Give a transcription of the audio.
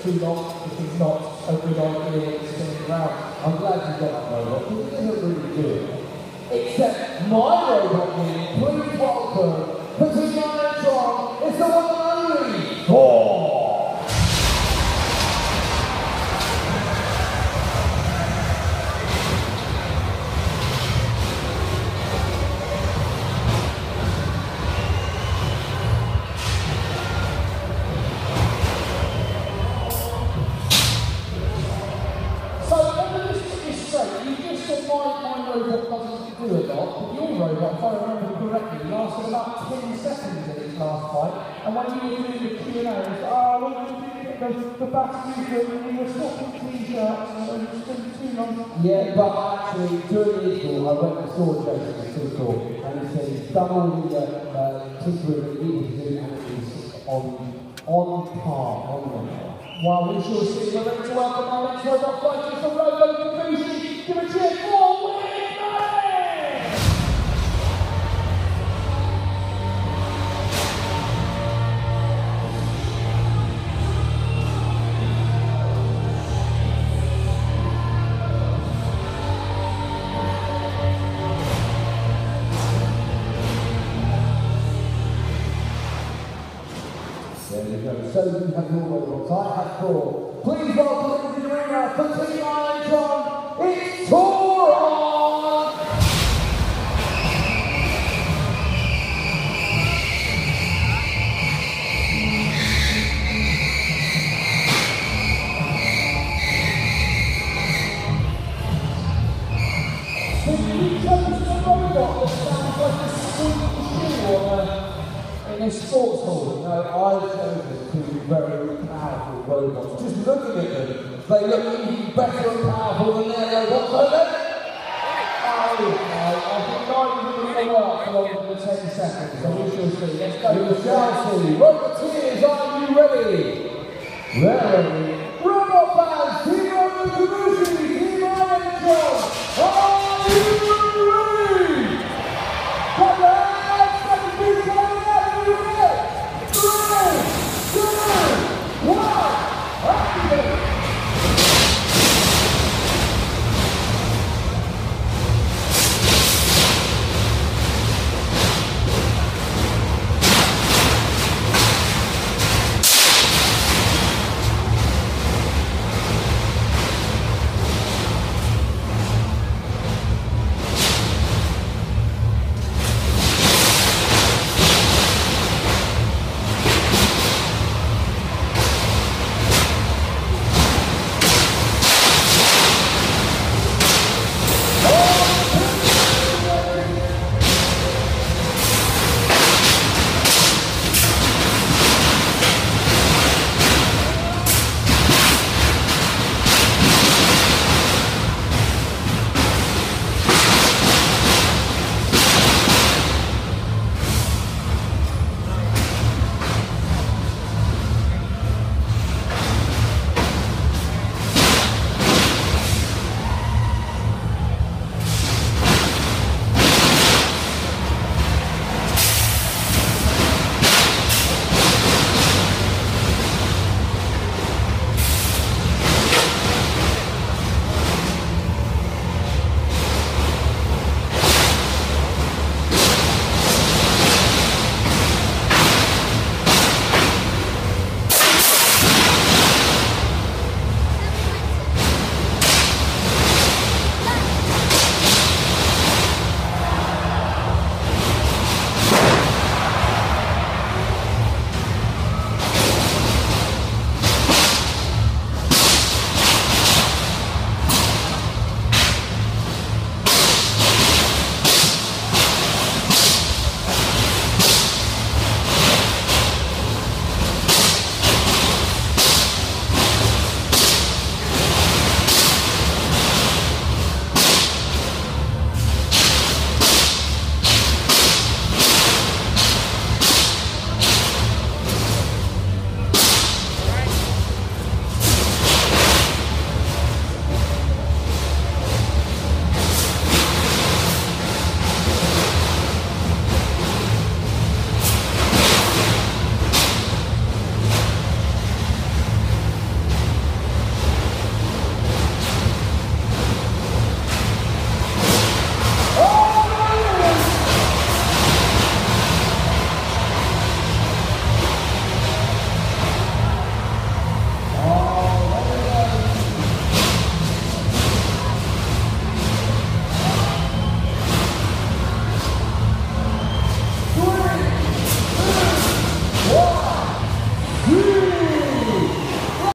too long, if it's not a good idea when it's spinning around. I'm glad you got that robot, because it isn't really good. Except my robot here, please welcome, Patina Electron, it's the one and only Thor! My robot doesn't do a lot, but your robot, if I remember correctly, lasted about 10 seconds in its last fight, and when you were doing the Q&A, it was, the batteries and we were swapping t-shirts and it was been too long. Yeah, but actually, during the call, I went and saw Joseph Tinkle, and he said he's done all the tinkering that he needed to do, and it was on par, on the while we shall see the ready to welcome our next robot fighters from Robo Kabushi. Give a cheer for Willie Murray! There you go. So you have your robots. I have four. Please welcome into the arena for Team Electron. It's Tauron! So you chose the robot that sounds like a squeaky shoe in a sports hall. No, I chose two very powerful robots. Just looking at them, they look even better and powerful than their robots, don't they? I think not even going to work for longer than 10 seconds, so we shall see. Let's go. We shall see. Roboteers, are you ready? Ready.